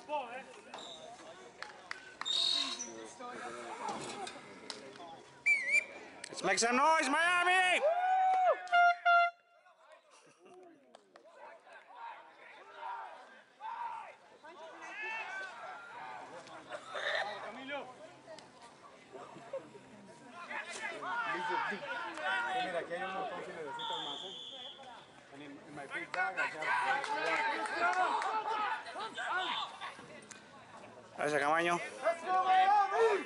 Let's make some noise, Miami! Mira, aquí hay un montón si necesitas más. En my big bag, Gracias, Camaño. Let's go, Miami!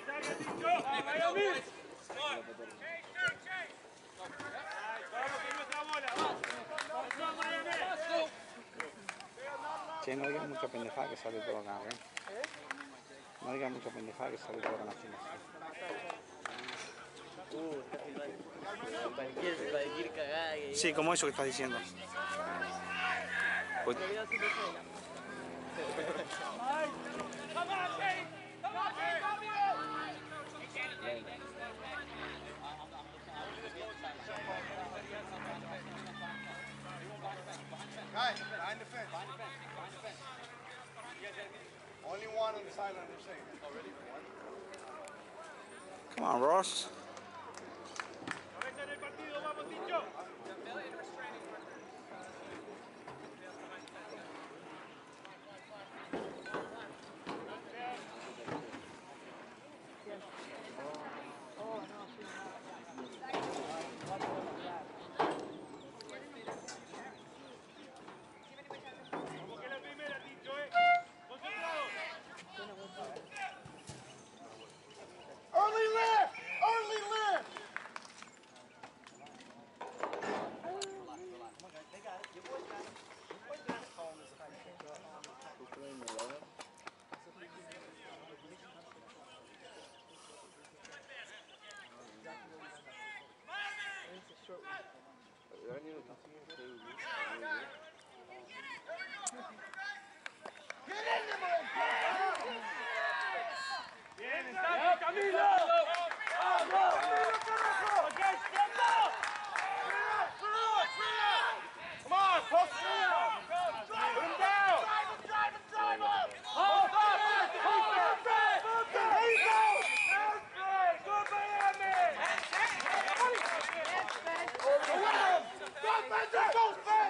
Che, no digas mucha pendejada que sale todo acá, ¿eh? No digas mucha pendejada que sale todo acá en la China. Cualquier cagada que Sí, como eso que estás diciendo. Pues... Guys, behind the fence. Only one on the sideline, they're saying. Already? Come on, Ross. Early lift! Early lift! They got it. Your boys got it. Your boys got it. Call this tight. Get in there, Bien, está Camilo. Vamos. Come on, post him down. Put him down. Drive him. Hold on. There you go. Good Miami. Go, Spencer. Go,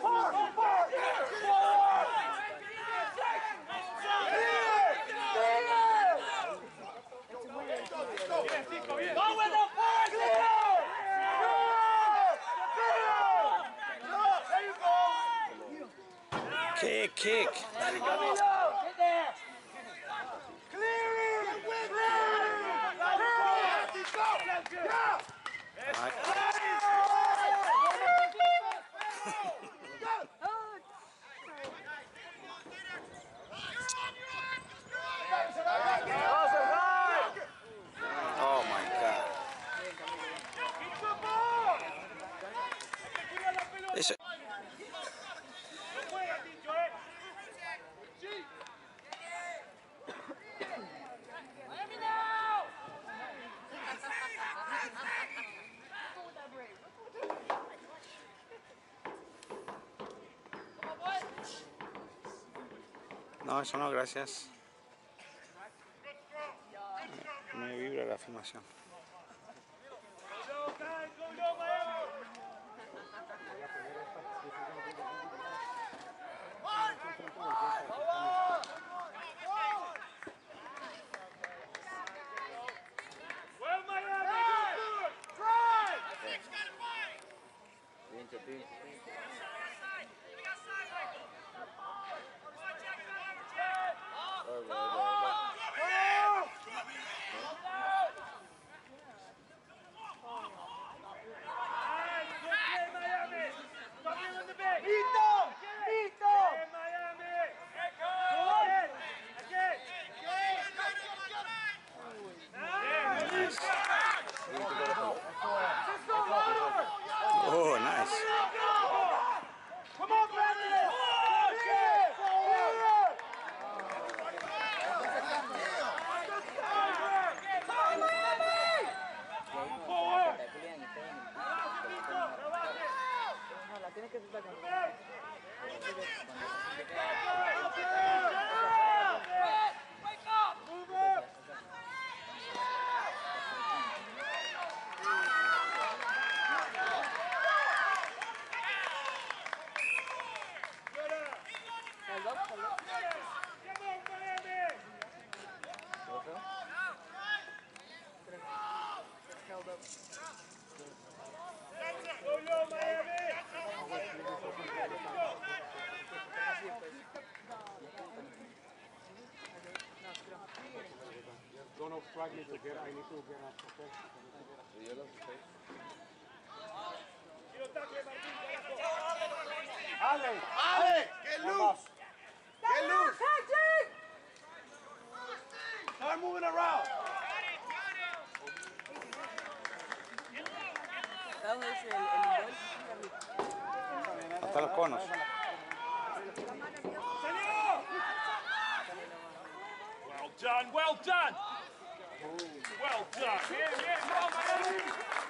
Kick. Get there. Clear it. Oh my God. Eso. No, eso no, gracias. Me vibra la filmación. need to get up, okay? Ale! Ale! Get loose! Get loose! Start moving around! Vamos a hacer el gol. Hasta los conos. Well done, well done! Well done! Bien, bien, vamos, Miami!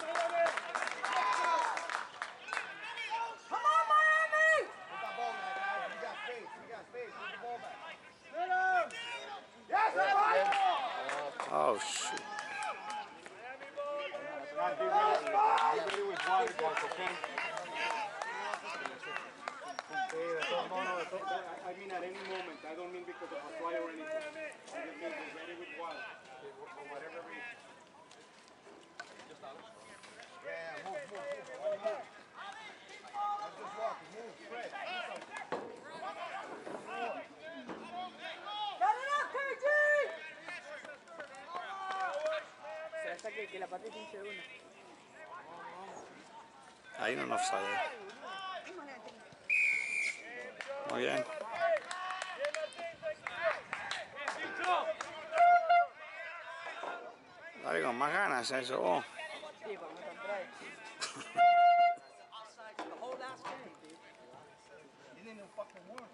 Come on, Miami! Put that ball back, guys. We got space. We got space. Put the ball back. Yes, Oh, shoot. Everybody with one balls, okay? I mean at any moment. I don't mean because of a fly or anything. I just mean be ready with one. For whatever reason. Yeah, move. Move. Let's just walk. Move, Fred. Got it up, KG! Se hasta que la parte 15 de uno. Ahí no nos sale. Muy bien. Dale con más ganas eso. Oh. Sí, por no contrae. The whole last game, dude. It didn't even fucking work.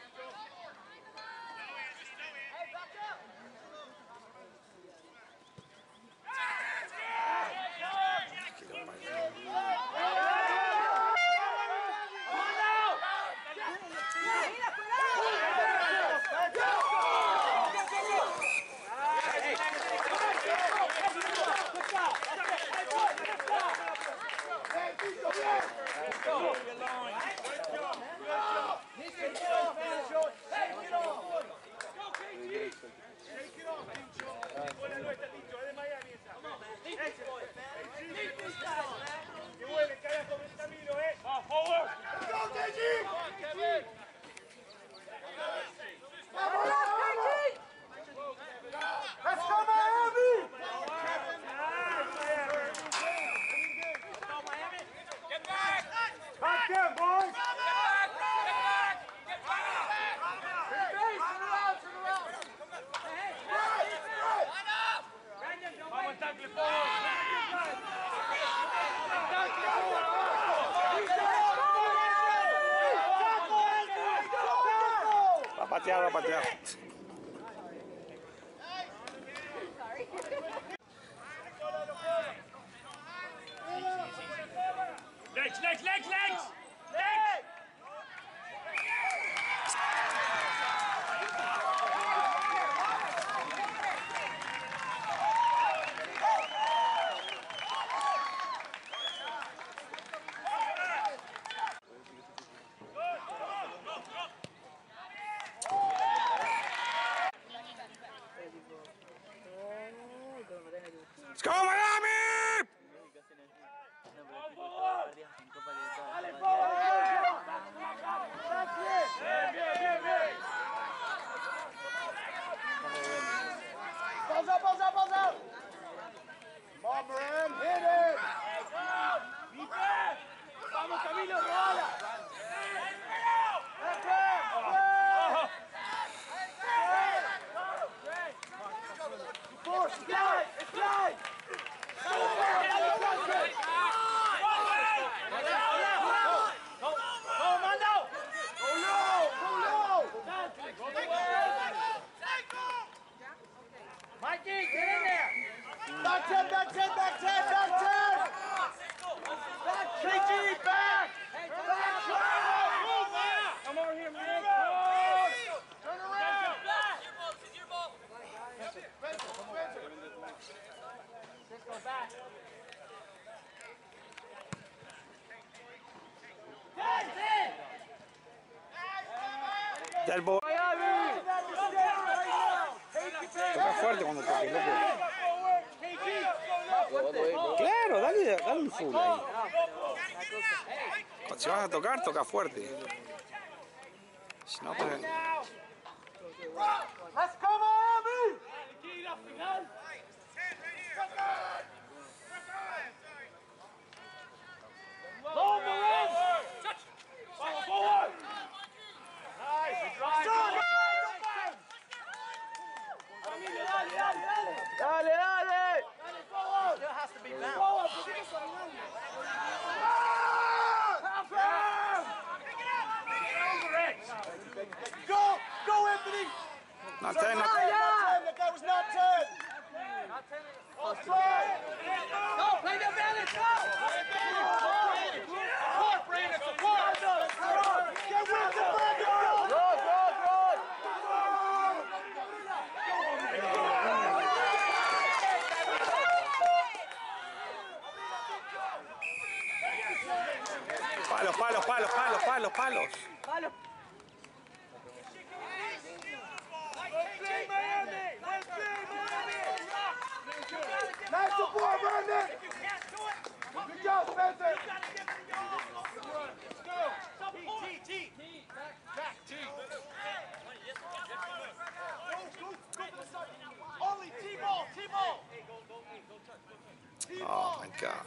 Va a patear. Legs! Let's go Miami! Balls up! Come on, Moran, hit it! Vamos, Camilo, rola! Force, slide! Mikey, get in there! Back 10! KG, back! Come over here, man! Turn around! Let's go back. Ya el bol. Toca fuerte cuando toque, loco. Claro, dale un full ahí. Si vas a tocar, toca fuerte. Si no, pues... Let's go, Miami! Go, Mullins! Follow forward! Nice! Drive! Dale, dale. Still has to be bounced. Go, Anthony! Not 10, not 10. That guy was not 10. Offside! Go, play the balance, go! Support, Brandon, support! Get with the Brandon! Good, good, good. Palos, palos, palos, palos, palos, palos. Palo. Nice support, Brandon! Good job, Spencer! Oh my God.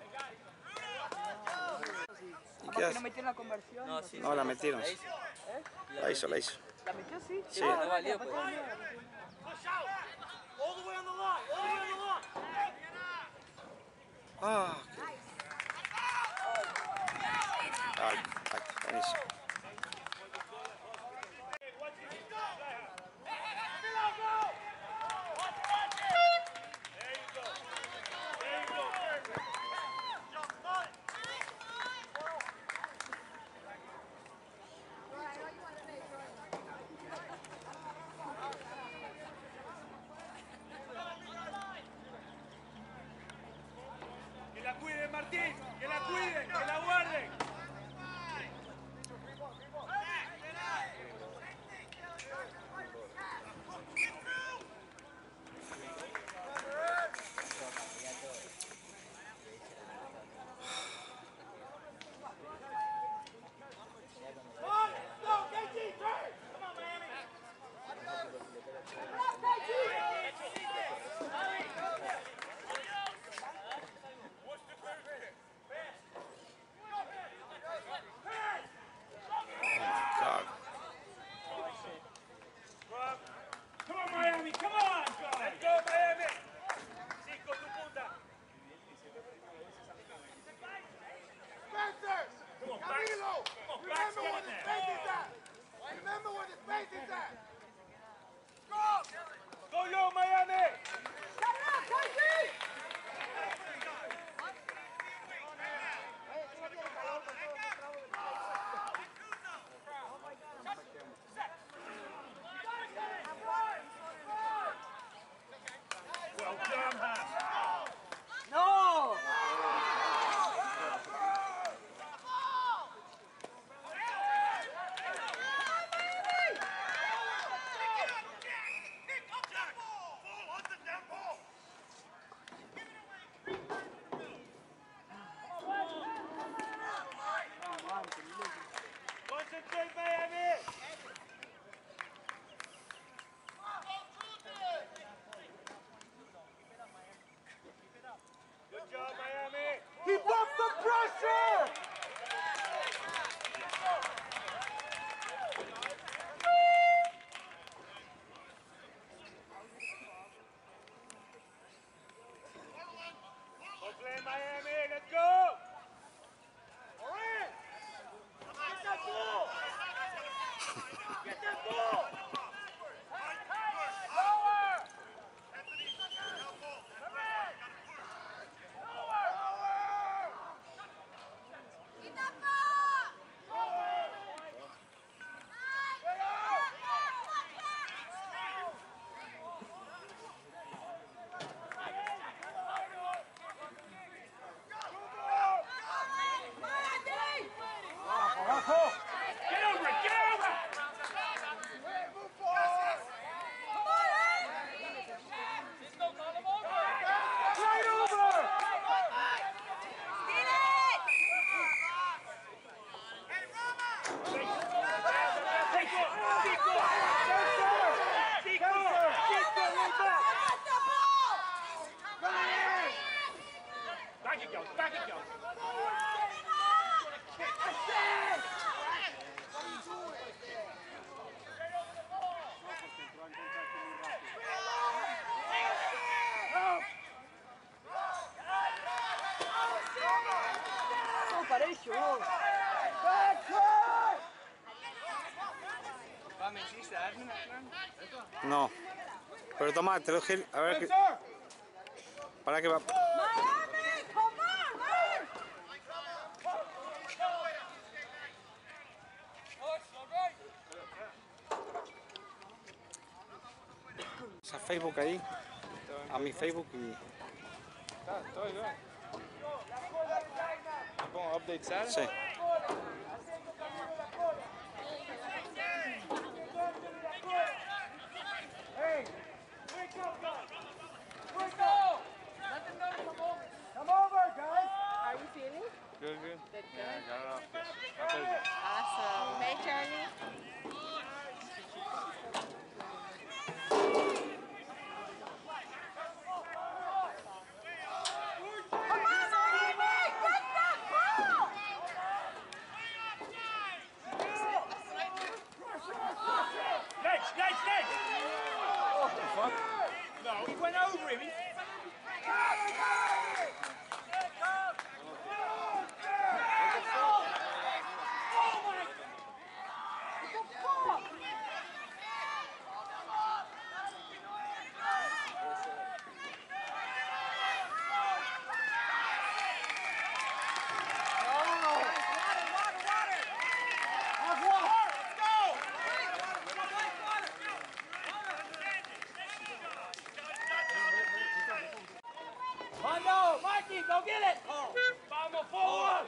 ¿Y qué ¿Que hace? no metieron la conversión? No, sí. No, la metieron. ¿La hizo? La hizo, la hizo. ¿La metió, sí? Sí, no valió, pues. Ah, ay, ay, buenísimo. Que la cuiden, Martín, que la cuiden, que la guarden. God. Come on, Miami, come on! Let's go, Miami! Cinco, tu punta. Spencer! Come on, Camilo! Come on, Remember get where in the there. space is at! Remember where the space is at! Go, yo, Miami! Well done, Hans. ¡No! Concentrate, Miami! Good job, Miami! Keep up the pressure! Go play, Miami! Let's go! Orange! Get that ball! Get that ball! Lower! back it goes. Parejo. No. Pero toma, te lo gel. A ver que. Para que va. Miami, come on, man! A Facebook ahí. A mi Facebook y. Está bien. Pongo update Saturday. Sí. Come over, guys. Are we feeling? Good, good. Good, Yeah, I good. got it off there. I'll take it. Awesome. Hey, Charlie. Legs! No, he went over him. Mondo, Mikey, go get it! Vamos forward!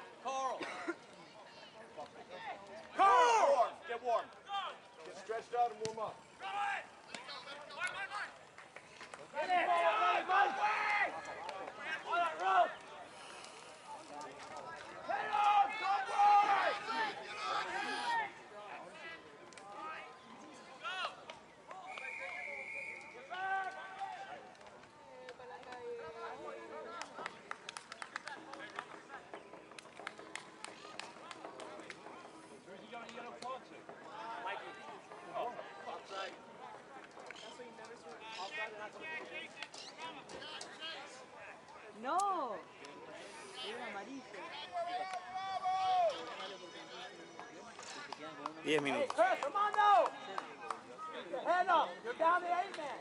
Carl! Get warm. Get stretched out and warm up. Get it! Mike! All right, roll! Head on! Go boy! Get back! Where's he got a yellow card to? Mikey. Oh, offside. No. Era amarillo. 10 minutos. Chris, come on now! Head up! You're down to 8 man!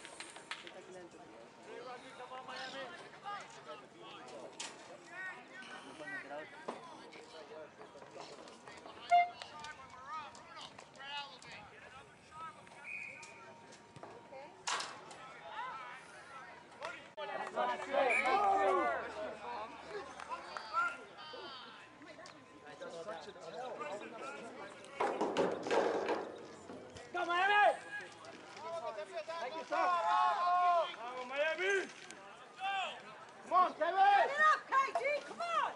Go Miami! Thank you, sir. Vamos Miami! Come on, Kevin! Get it up, KG, come on!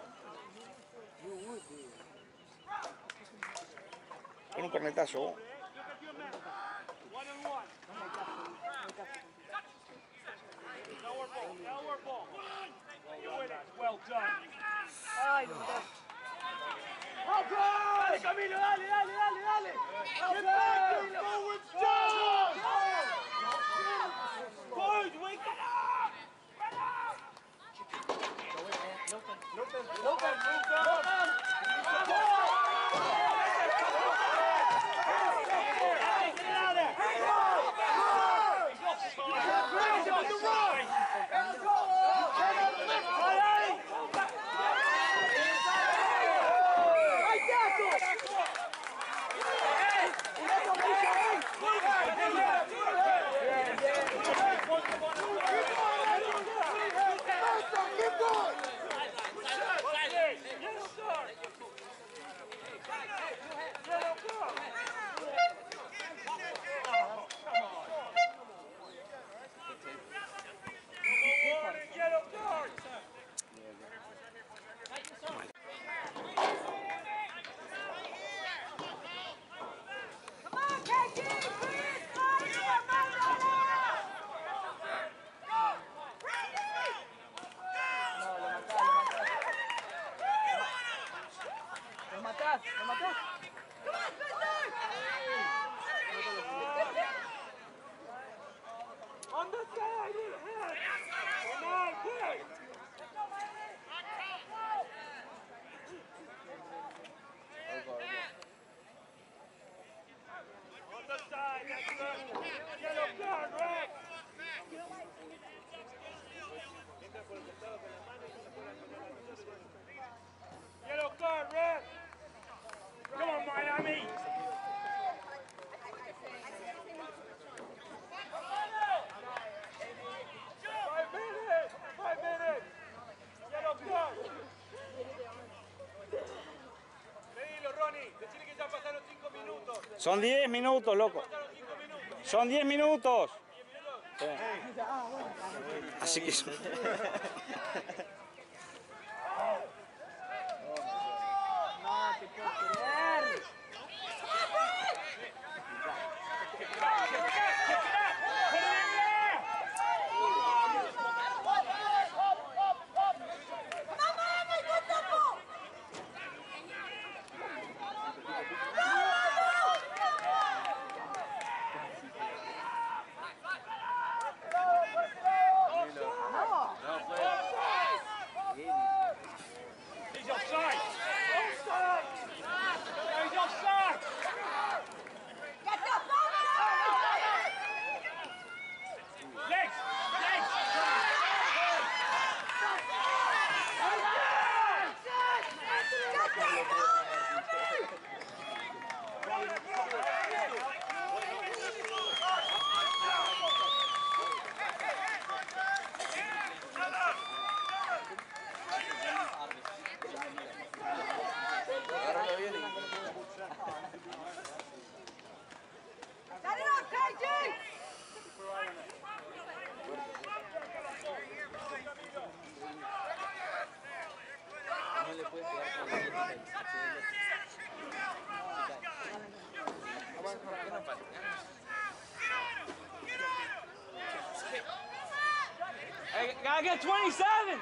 Con un cornetazo. Look at your man. 1-on-1. Nowhere ball. You win it. Well done. Ay, no. Dale, Camilo, dale! Get back! Forward, John! Boys, wake up! Look On the side, ahead! Come on, quick! On the side, that's good. Yellow card, Rex! Yellow card, Rex! Come on, Miami! 5 minutes! Yellow card! Pedilo, Ronnie. Decile que ya pasaron 5 minutos. Son 10 minutos, loco. Pasaron 5 minutos. Son 10 minutos. 10 minutos. Sí. Así que... No te puedo creer. He's offside! Offside! He's offside! Legs! Legs! Set it up, KG! Hey, gotta get 27!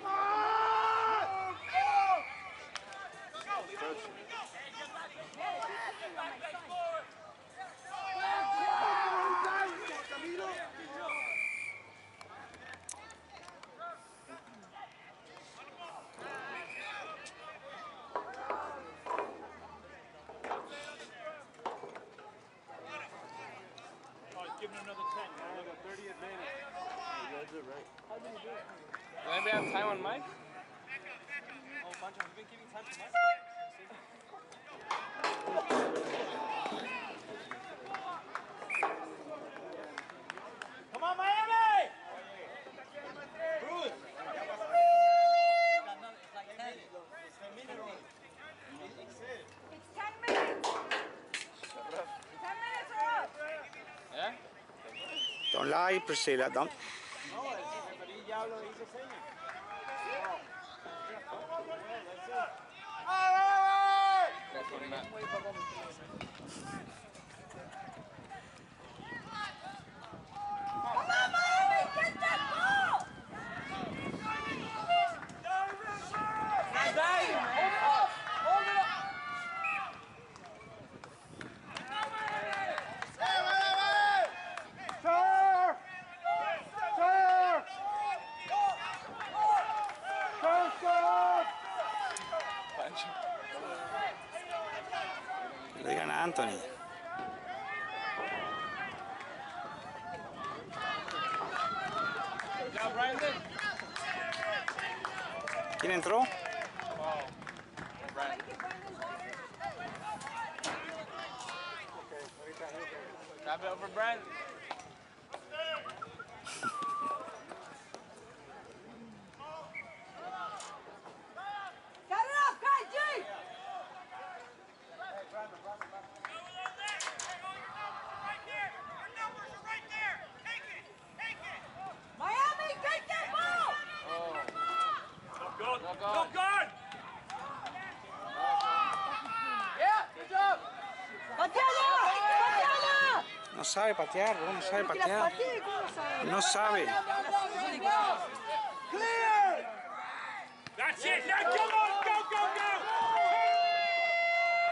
Give him another 10. Now we got 30 advantage. Do anybody have time on mic? Oh, Pancho, you've been keeping time for Mike? Come on, Miami! Bruce! It's 10 minutes! 10 minutes or up! Yeah? Don't lie, Priscilla. Don't. No, el referí ya lo hizo señas. Come on, Miami! Get that ball! Le digan a Anthony. Ya, Brandon? ¿Quién entró? Grab it over Brandon. Set it up, KG! Miami, take that ball! Good. Go, Go, good! ¡Pateala! ¡Pateala! No sabe patear, bro, no sabe patear. No sabe. That's it! Now come on! Go, go, go!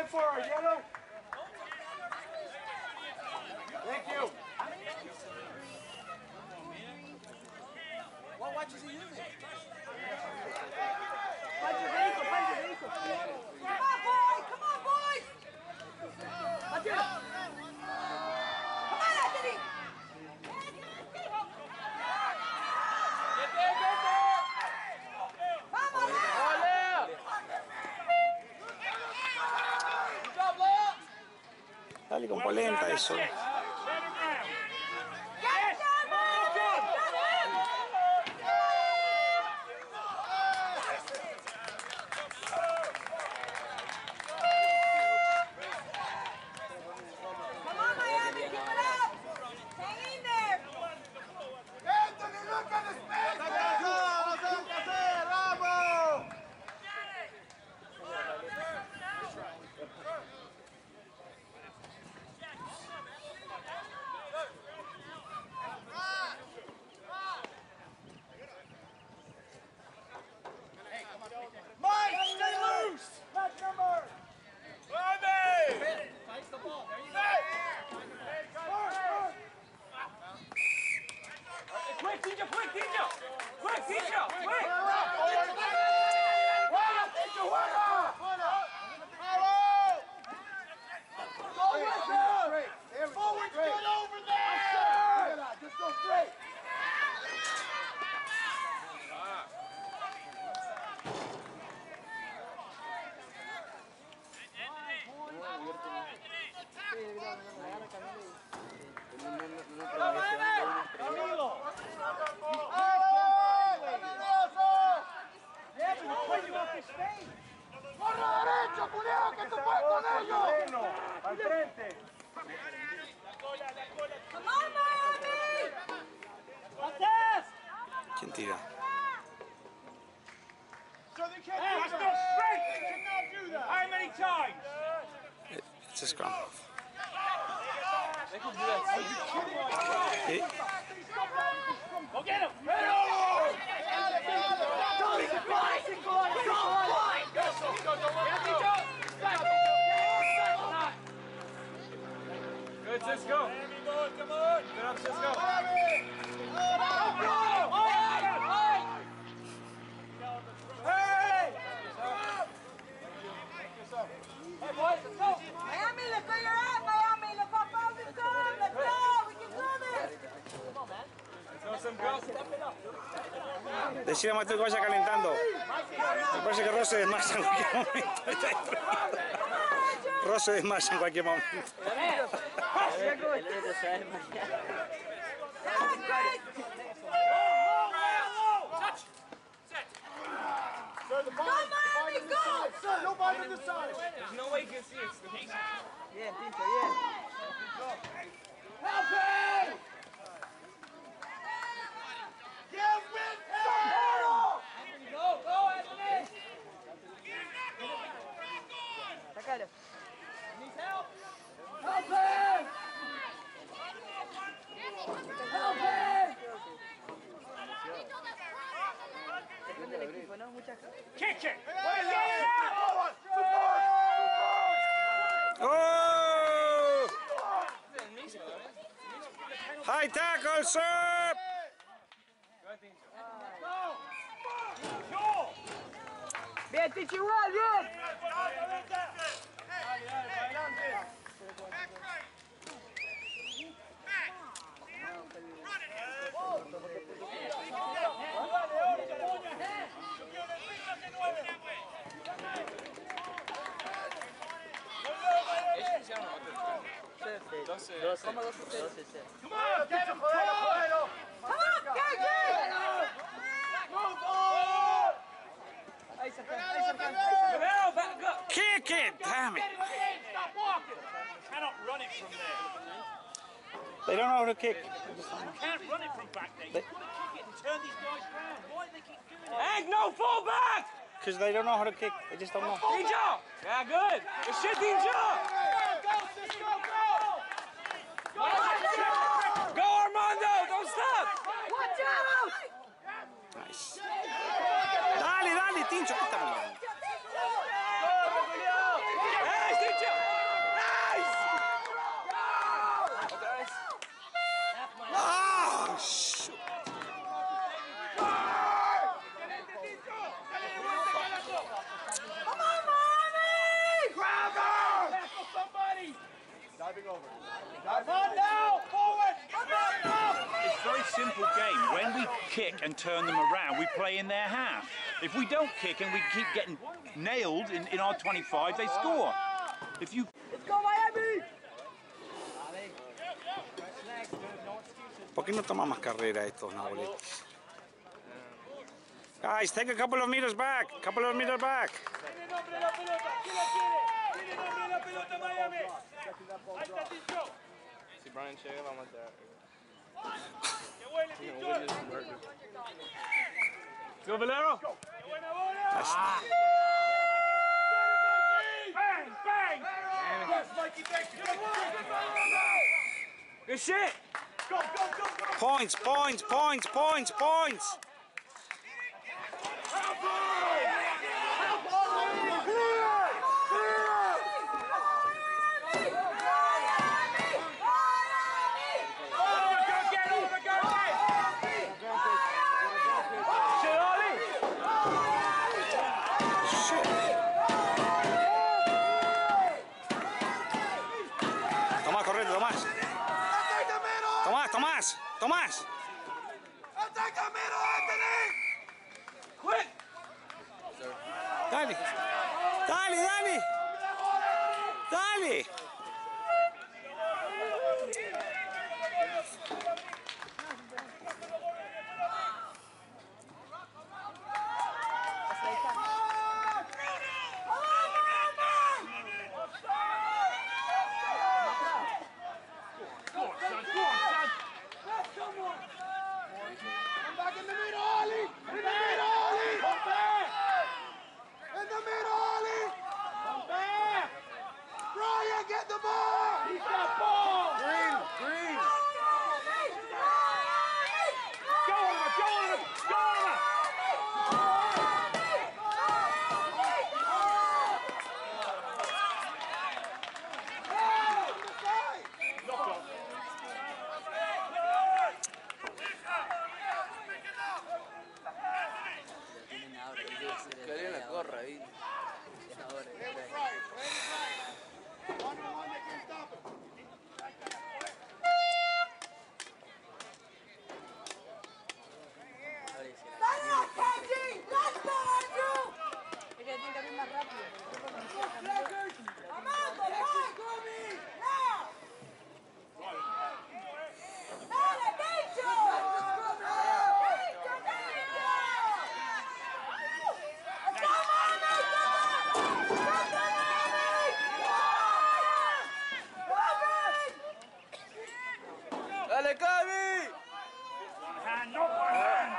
went for her, yellow. Thank you. What watch is he using? Come on, boys! Come on, boys! Anthony! Come on, Anthony! Get there, get there! Vamos, Oh, Leo! Leo! Good job, Leo! Dale con polenta eso. Get down, boys! Get him! Come on, Miami, keep it up! Hang in there! Anthony, look at the space! Bravo! Mike, stay loose. Back number. Face the ball. There you go. Quick, teacher, quick, teacher. Quick, teacher, quick. Forward, get over there! Just go straight! ¡Corre derecho, Julio, que tú puedes con ellos! Al frente. Come on, Miami! ¿Quién tira? That's not straight. You cannot do that. How many times? It's a scrum. They can do that too. Go get him. Good, Cisco. Come on. Good up, Cisco. Miami, look where you're at, Miami! Look how far we've come! Let's go! We can do this! Throw some girls. Decía Mateo que vaya calentando. Me parece que Ross se desmaya en cualquier momento. Ross se desmaya en cualquier momento. Sir, the ball. Go, Miami, go! Sir, nobody on the side. There's no way you can see it. It's the pink. Bien, Tinto, bien. Help him! Give with him! Go, go, Anthony! Sácalo. Needs help. Help him! Help him! Depende del equipo, ¿no? Muchas cosas. Kick it! Oh! High tackle, sir! Bien, Tinto, igual, bien. Come on, KJ! Move on! Ahí cerca, ahí cerca, ahí cerca. Kick it! Damn it! Stop walking! Cannot run it from there. They don't know how to kick. Can't run it from back there. You've got to kick it and turn these guys round. Why do they keep doing it? Egg, no fullback! Because they don't know how to kick. They just don't know. Tinjo! Yeah, good. Good shit, Tinjo! Go, Cisco, go! Go, Armando! Don't stop! Watch out! Nice. Dale, dale, Tincho. ¿Qué está mirando? Hey, Tinjo! kick and turn them around, we play in their half. If we don't kick and we keep getting nailed in our 25, they score. If you... Let's go, Miami! ¿Por qué no toma más carrera estos nabolitos? Guys, take a couple of meters back. Couple of meters back. Si Brian llega, vamos a matar. Go, Valero! Ah. Bang! Bang! Yes, Mikey, thank you. Good shit! Go, go, go, go! Points, points, points, points, points. Tomás, corriendo, Tomás. Tomás, Tomás. Quick! Dale. Dale, dale. Dale. Dale, Cavi! One hand, not one hand!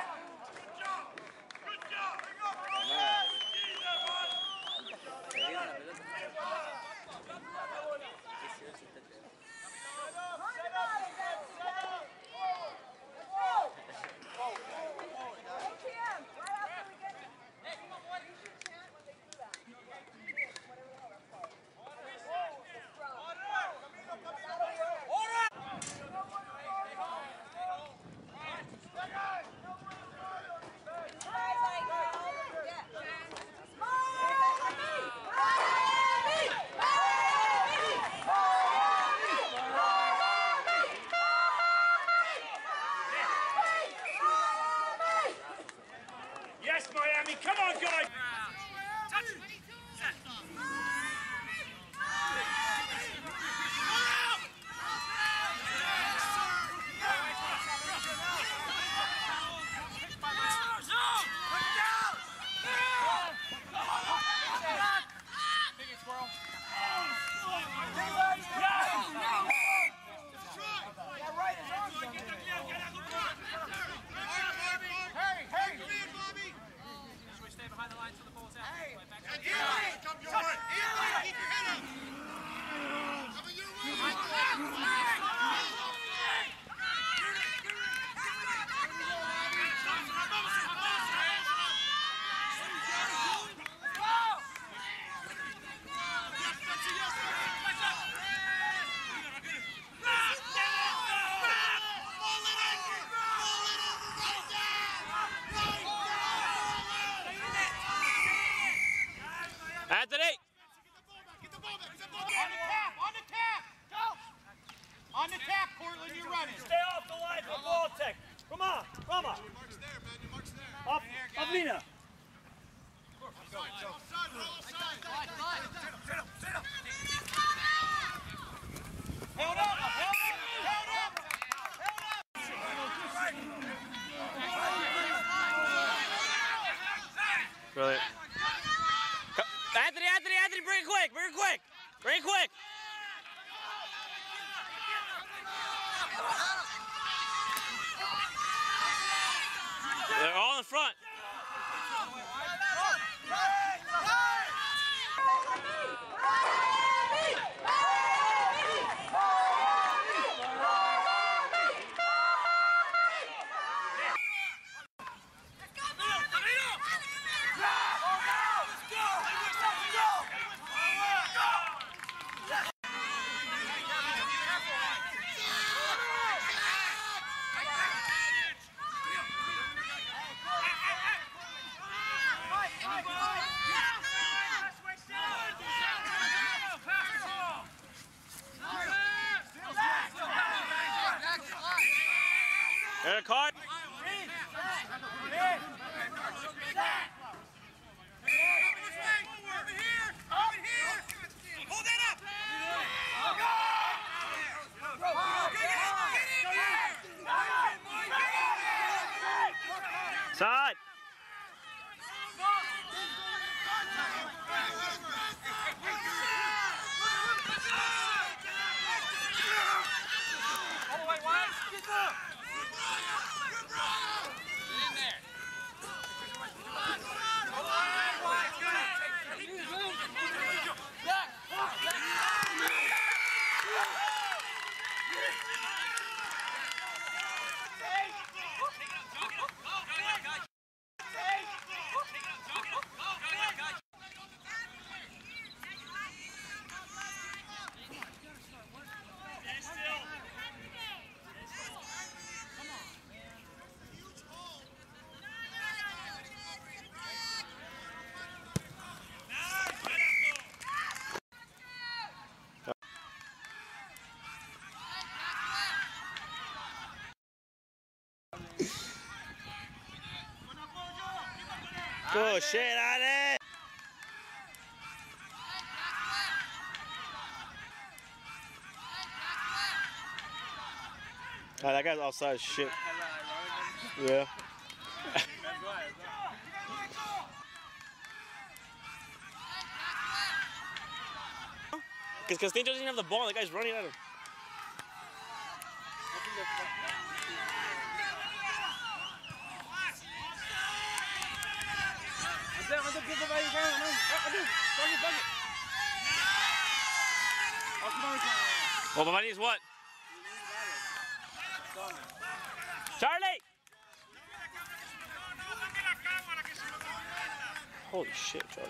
Yes, Miami, come on, guys! Anthony! On the tap, Portland, you're running. Stay off the line for ball tech. Come on, come on. Anthony, bring it quick, bring it quick, bring it quick. They're all in front. There's a card. Side. Good shit, Ali! Oh, that guy's outside shit. Yeah. Because Castillo doesn't have the ball, the guy's running at him. Well, but money is what? Charlie! Holy shit, Charlie.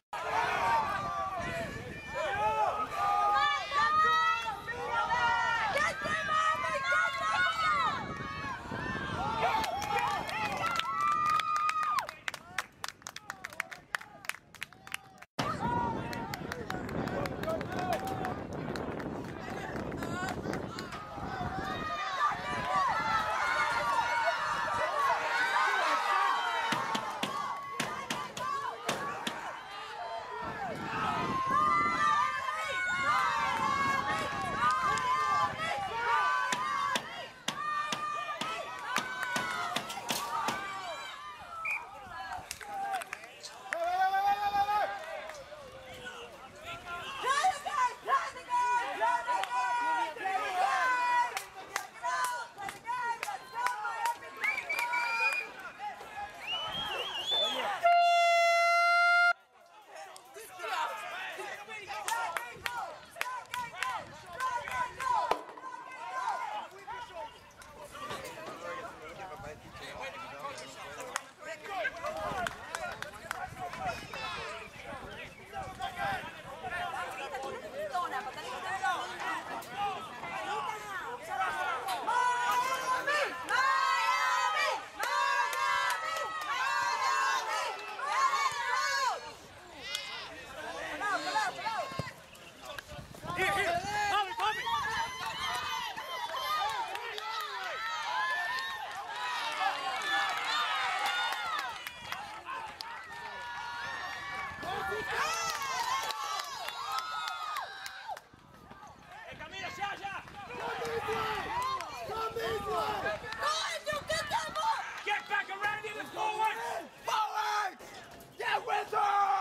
Get back around here, let's go! Forward! Get with her!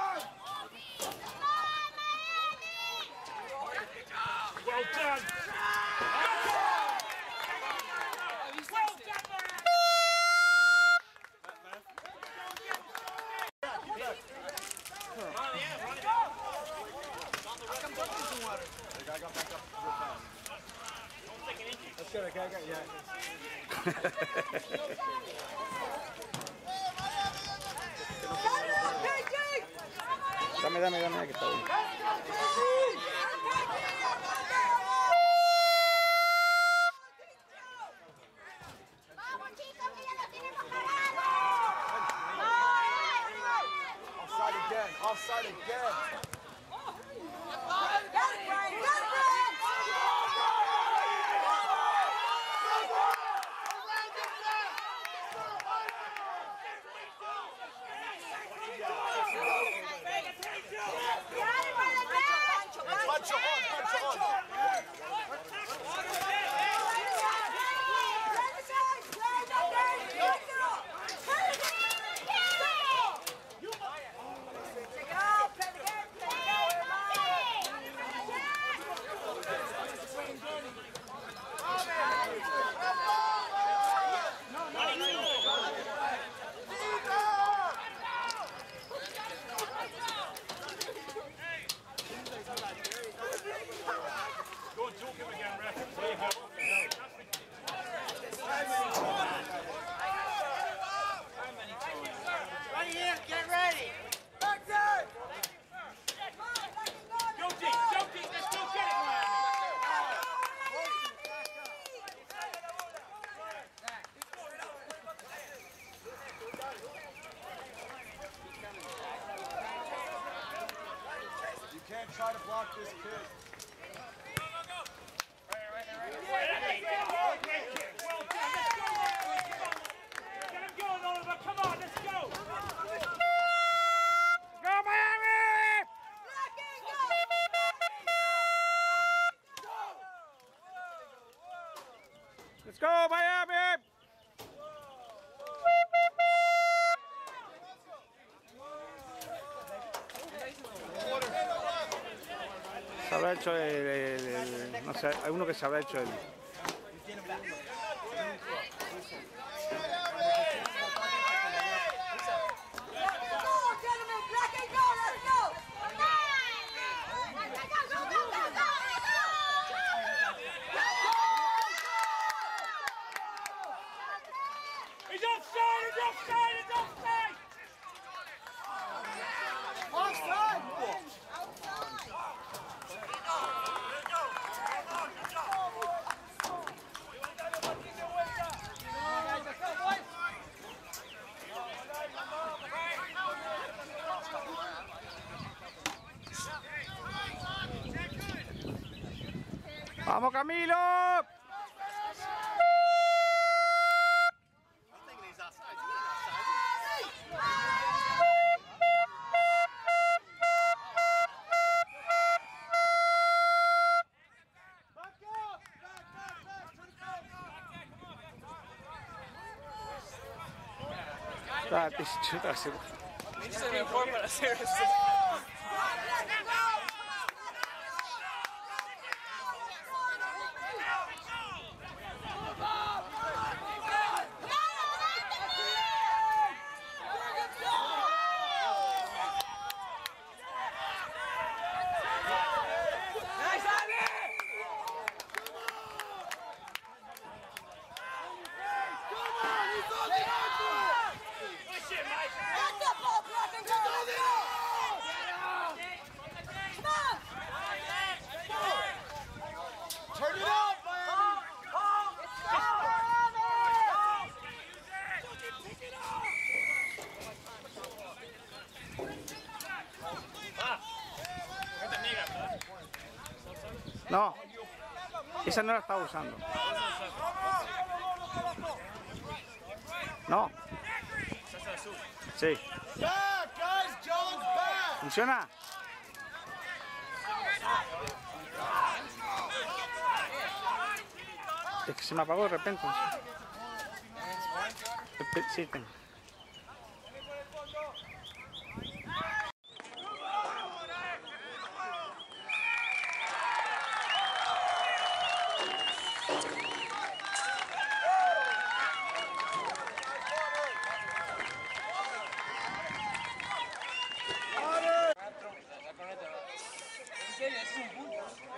Let's go, okay, yeah. Dame, que está bien. Offside again. Can't try to block this kid. Let's go, Miami! Se habrá hecho no sé, hay uno que se habrá hecho el... ¡Vamos, Camilo! Se me fue para hacer eso. No, esa no la estaba usando. No. Sí. ¿Funciona? Es que se me apagó de repente. Sí, tengo.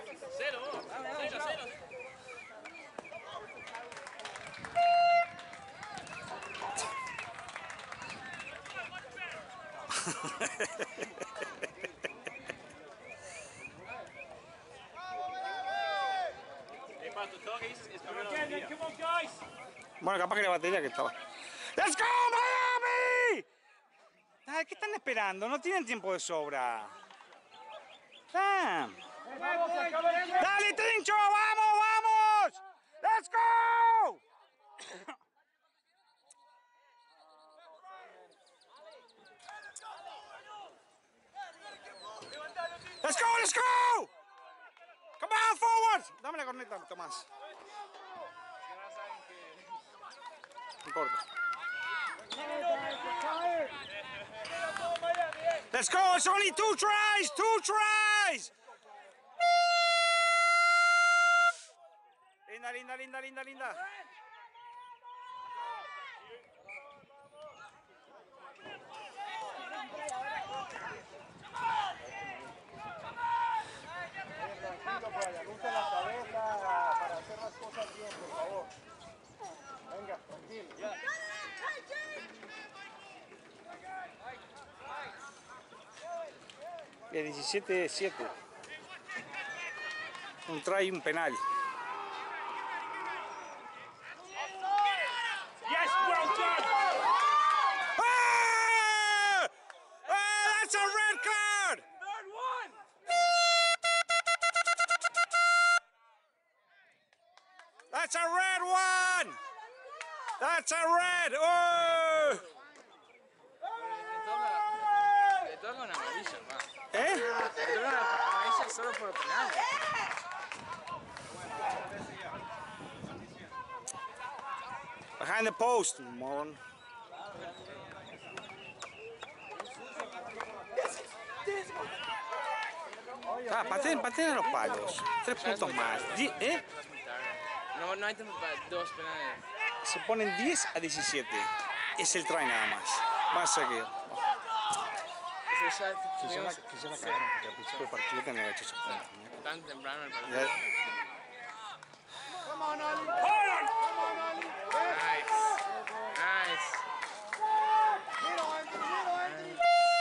Bueno, capaz que la batería que estaba. ¡Let's go, Miami! Ay, ¿qué están esperando? No tienen tiempo de sobra. ¡Dale, Trincho! ¡Vamos, vamos! ¡Let's go! ¡Let's go, let's go! ¡Come on, forward! Dame la corneta, Tomás. No importa. Let's go, it's only 2 tries, 2 tries! Linda, linda, linda, linda, linda. Tranquilo, Brian. Usa la cabeza para hacer las cosas bien, por favor. Venga, tranquilo. Bien, 17-7. Un try y un penal. Yes, well done. Ah! Ah, that's a red card! Third one. That's a red one! That's a red! Oh! Le toca una amarilla, pa. ¿Eh? Le toca una amarilla solo por penal. Behind the post, moron. Ah, pateen a los palos. 3 puntos más. ¿Eh? No hay tiempo para 2 penales. Se ponen 10-17. Es el try nada más. Más a que... Eso ya Que ya la cagaron, porque al principio del partido tenían hecho esa punta. tan temprano el partido. Ya- Come on, Ali. Hold on. Come on, Ali. Nice. Nice. Miro, Anthony.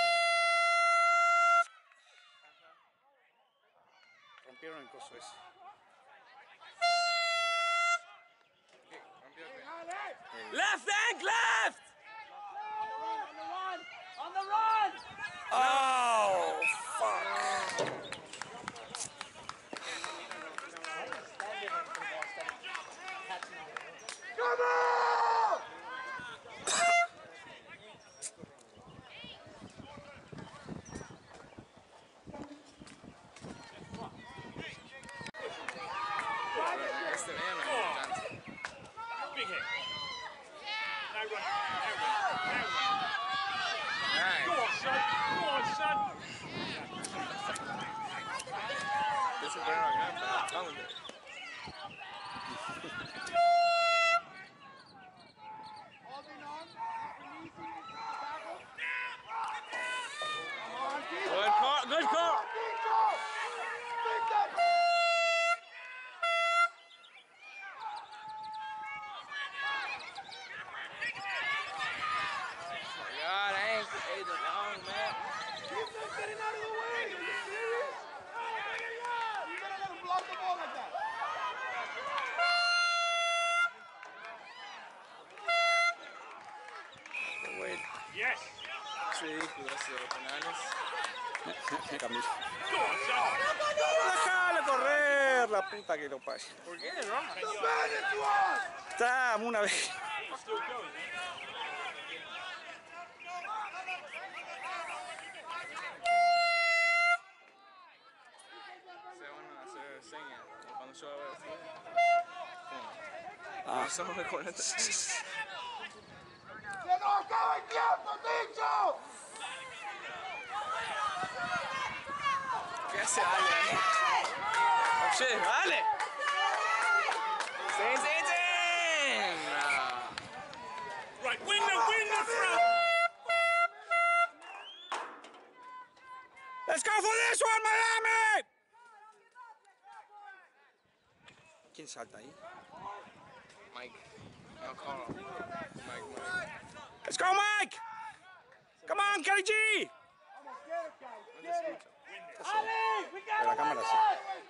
Rompieron el coso ese. Left ankle left! On the run. Oh, fuck. Come on! Este medio no es importante. Big hit. No run. No run. Nice. Go on, son. Go on, son. Yo soy bueno acá, pero vamos. Holding on. Easy. Tackle. Good call. Good call. God, I ain't ate it long, man. He's not getting out of the way. Are you serious? You better let him block the ball like that. Yes. Sí, cuidarse de los penales. Camilo. Go on, son. Déjalo correr, la puta que lo pase. ¿Por qué? Roja. The bandits won. Está una vez. Still going. Se van a hacer señas. Y cuando yo veo así. Ah. Eso me conecta. ¡Que no acabe el tiempo, dicho! ¿Qué hace Ale ahí? Oye, vale. Sí, sí, sí. No. Right, win the throw. Let's go for this one, Miami! ¿Quién salta ahí? Mike. No, Carl. Mike. Let's go, Mike! Come on, Kelly G! Pero la cámara sí.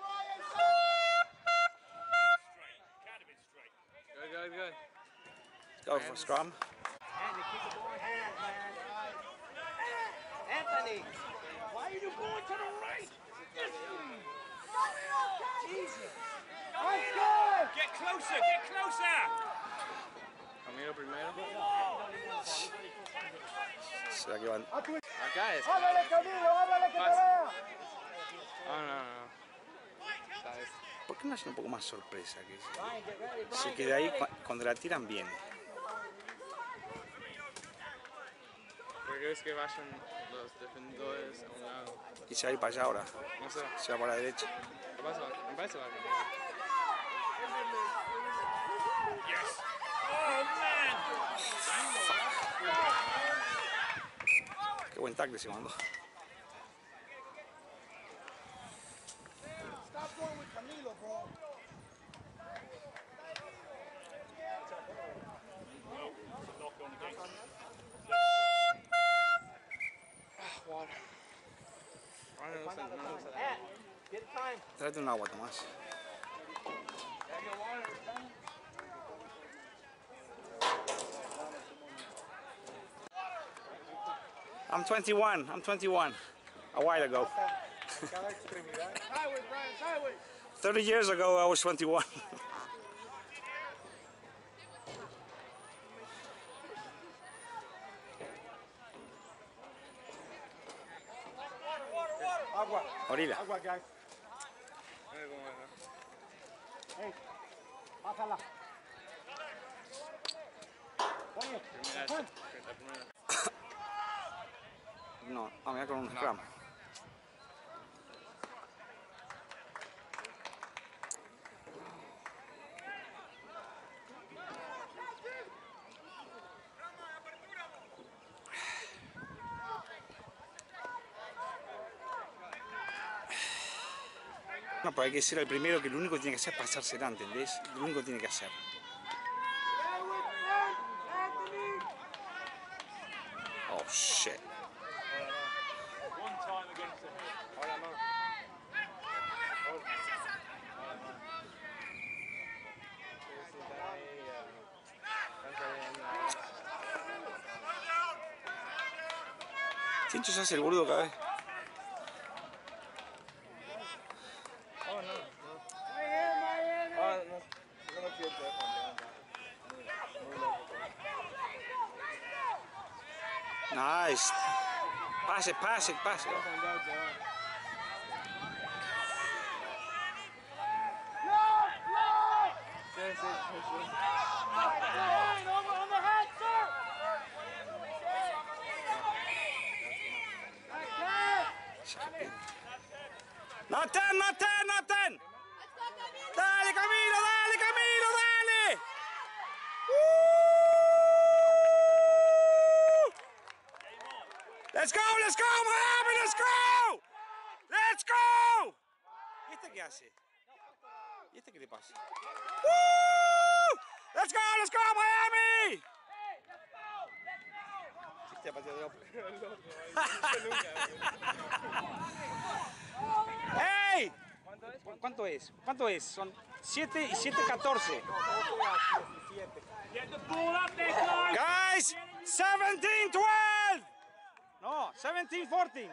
Good. Go for scrum. Anthony, why are you going to the right? Jesus. Get closer, get closer! Camilo primero. ¿Será que van? Acá es. ¡Háblale, Camilo! ¡Háblale que te vea! No. ¿Por qué no hacen un poco más sorpresa? Que se quede ahí cuando la tiran bien. Porque es que vayan los defensores a un lado. Y se va a ir para allá ahora. No sé. Se va para la derecha. ¿Qué pasa? Me parece va Yes! Oh, man! Qué buen tackle se mandó. Stop going with Camilo, bro. Water. Get time. Tráete un agua, Tomás. I'm 21. A while ago. Cada extremidad. 30 years ago, I was 21. Agua. Orilla. Agua, guys. Hey, pásala. Oye, Juan. No, mira con un scrum. No, pero hay que ser el primero que lo único que tiene que hacer es pasársela, ¿entendés? Lo único que tiene que hacer. Oh, shit. One time against the Tincho se hace el boludo cada vez. Nice. Pass it. Not 10. Dale, Camilo. Woo! Let's go, Miami, let's go! ¿Y este qué hace? ¿Y este qué le pasa? Woo! Let's go, Miami! Este pateó de ojo. ¡Hey! ¿Cuánto es? Son 7 y 7, 14. Get the ball up there, guys! Guys, 17, 12! No, 17, 14.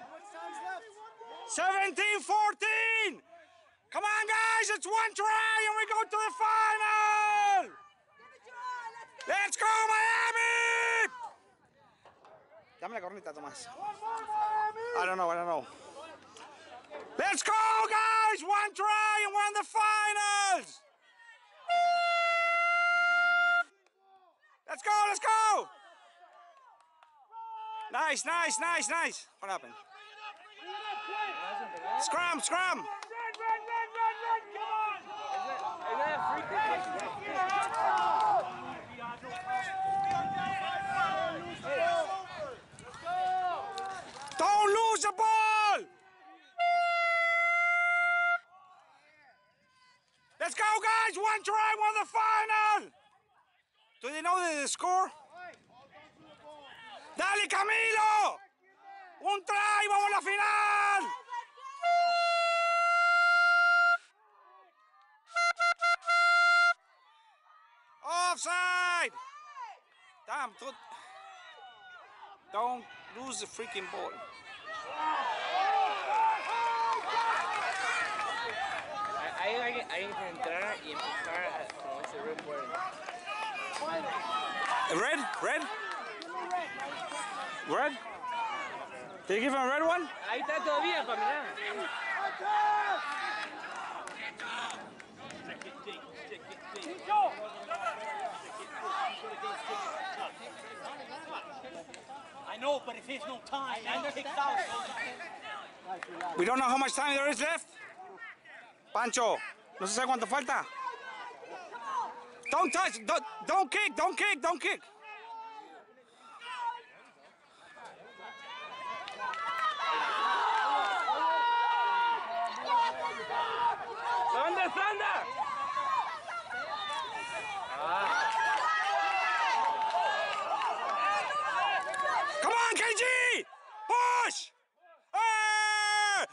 17, 14! Come on, guys, it's one try and we go to the final! Let's go, Miami! Dame la corneta, Tomás. I don't know. Let's go, guys! One try and we're in the finals! Let's go! Nice. What happened? Scrum! Run! Don't lose the ball! Let's go, guys! one try, won the final! Do they know the score? ¡Dale, Camilo! ¡Un try, vamos a la final! Offside! Damn, don't lose the freaking ball. Hay que entrar y empujar como ese red board. Red? Red? Red? Did you give him a red one? Ahí está todavía para mirar. I know, but if there's no time, and kicks out. We don't know how much time there is left. Pancho, no se sabe cuánto falta. Don't touch, don't kick, don't kick, don't kick. Thunder, thunder! Come on, KG! Push! Hey!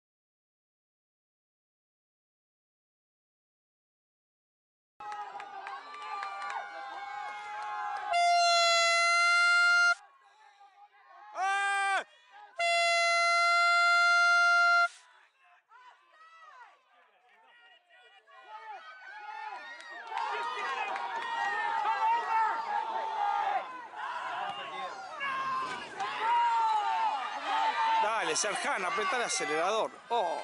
Hey! Dale, Serjan, aprieta el acelerador. Oh.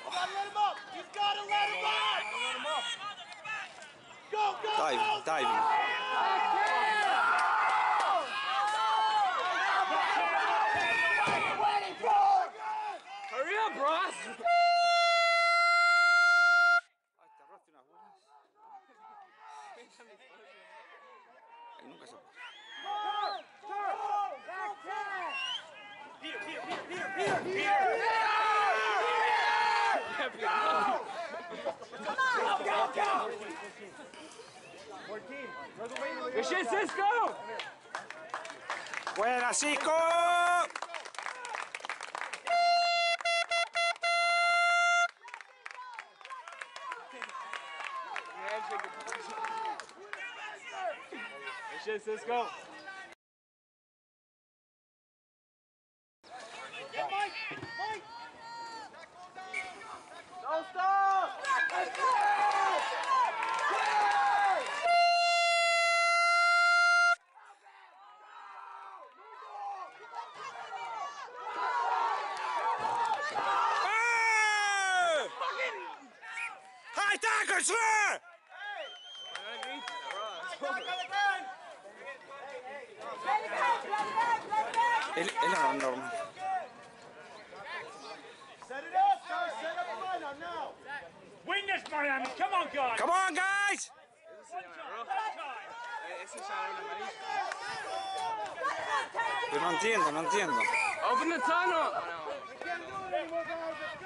Diving, diving. Hurry up, Ross! Ahí nunca se puede. Good shit, Cisco! Buena, Cisco. Good shit, Cisco! Don't stop! Hey! High tackle, sir! Él era normal. Set it up, guys. Set up the lineup now. Win this, Miami! Come on, guys! Come on, guys! Ese ya era una amarilla. Yo no entiendo, no entiendo. Open the tunnel! Oh, no. We can't do it anymore, guys. Let's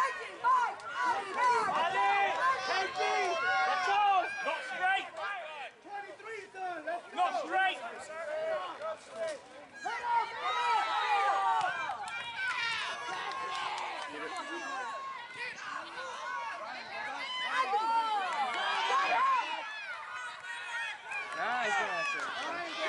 go. Let's go! Not straight! 23's done. Let's go. Not straight! Nice, nice.